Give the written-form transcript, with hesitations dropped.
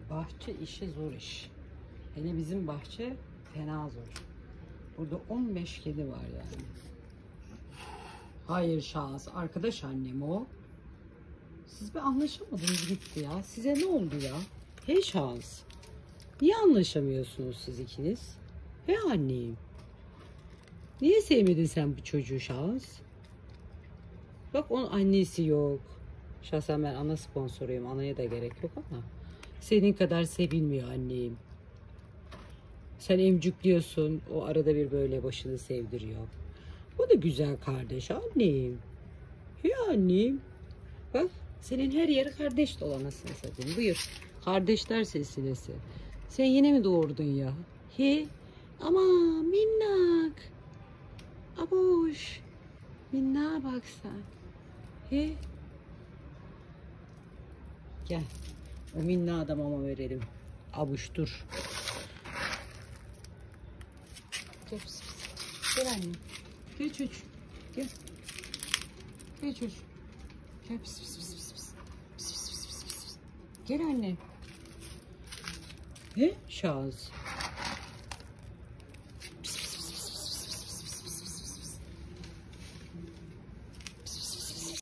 Bahçe işi zor iş. Hele bizim bahçe fena zor. Burada 15 kedi var yani. Hayır Şahs, arkadaş annem o. Siz bir anlaşamadınız gitti ya. Size ne oldu ya? Hey Şahs. Niye anlaşamıyorsunuz siz ikiniz? Hey annem. Niye sevmedin sen bu çocuğu Şahs? Bak onun annesi yok. Şahsen ben ana sponsoruyum. Anaya da gerek yok ama. Senin kadar sevilmiyor annem. Sen emcükliyorsun. O arada bir böyle başını sevdiriyor. O da güzel kardeş annem. Hey annem. Bak senin her yeri kardeş dolanasın satayım. Buyur. Kardeşler silsilesi. Sen yine mi doğurdun ya? He? Ama minnak. Aboş. Minnağa bak sen. He? Gel. O minnağa da mama verelim. Abuş dur. Gel, gel anne. Gel çocuğum. Gel. Gel çocuğum. Gel pis pis pis pis pis. Pis pis pis pis pis. Gel anne. He? Şahs.